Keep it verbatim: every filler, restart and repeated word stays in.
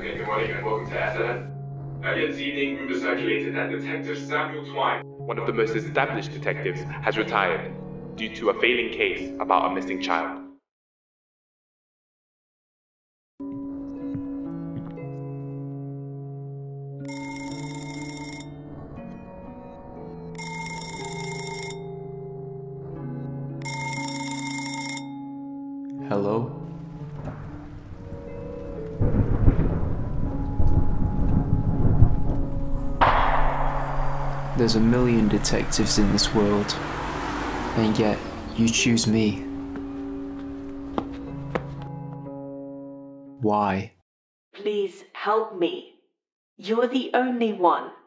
Okay, good morning and welcome to S N N. Earlier this evening, rumors circulated that Detective Samuel Twine, one of the most established detectives, has retired due to a failing case about a missing child. Hello? There's a million detectives in this world, and yet you choose me. Why? Please help me. You're the only one